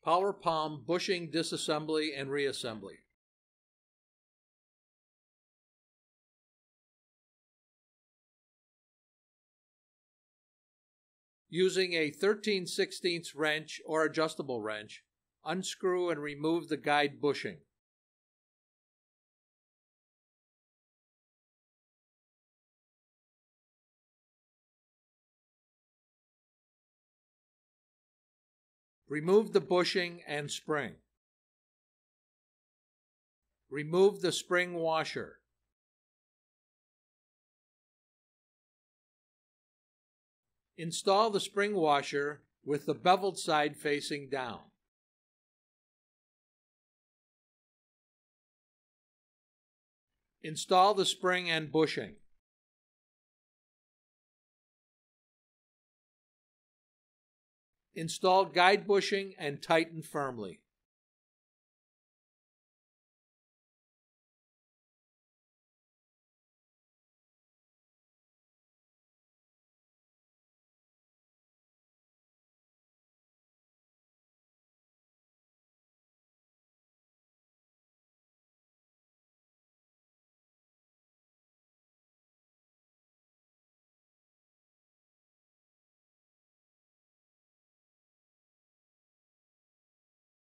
Power Palm bushing, disassembly, and reassembly. Using a 13/16 wrench or adjustable wrench, unscrew and remove the guide bushing. Remove the bushing and spring. Remove the spring washer. Install the spring washer with the beveled side facing down. Install the spring and bushing. Install guide bushing and tighten firmly.